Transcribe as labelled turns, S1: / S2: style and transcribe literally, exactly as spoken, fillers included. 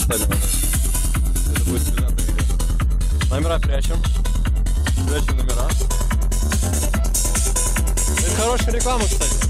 S1: стали. Это будет связано видео. Номера прячем. Прячем номера. Это хорошая реклама, кстати.